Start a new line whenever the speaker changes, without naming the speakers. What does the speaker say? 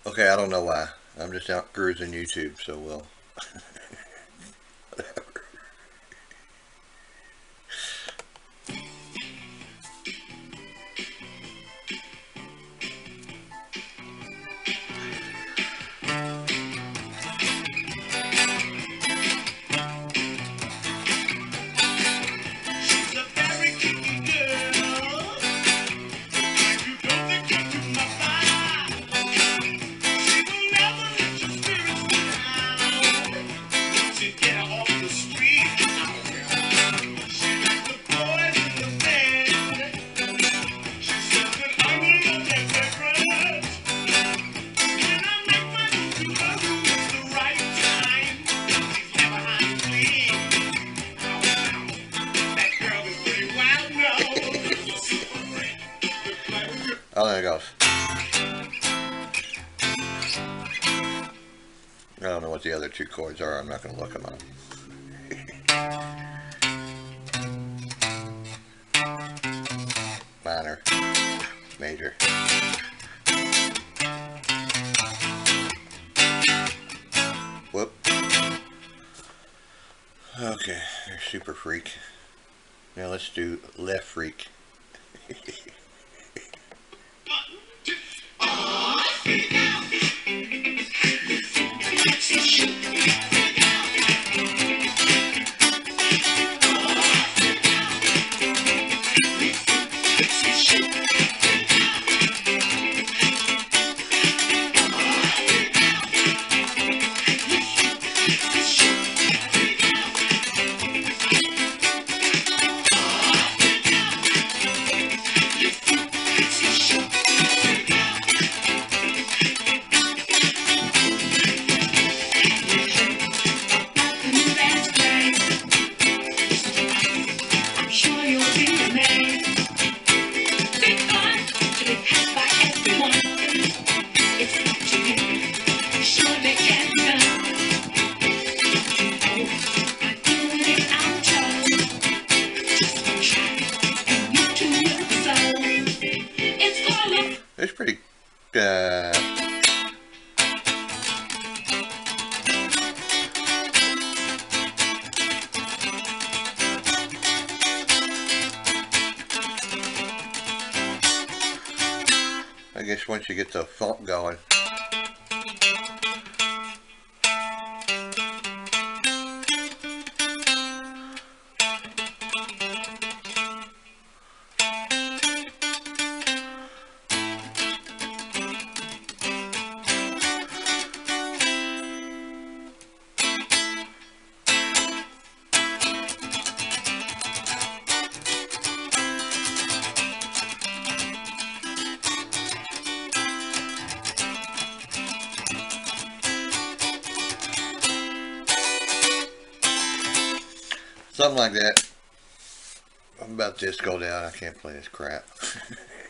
Okay, I don't know why. I'm just out cruising YouTube, so well.
She's a very kinky girl. If you don't think you're too much fun, she will never let your spirits down. Once you get her off the street, she likes the boys in the band. She's slipping under your decorations. When I make my move to her room, it's the right time. She's never hiding clean. That girl is pretty wild now. Super freak. Looks like a girl.
Oh, there it goes. I don't know what the other two chords are. I'm not going to look them up. Minor, major. Whoop. Okay, there's Super Freak. Now let's do Left Freak. It's pretty, I guess once you get the funk going. Something like that. I'm about to just go down. I can't play this crap.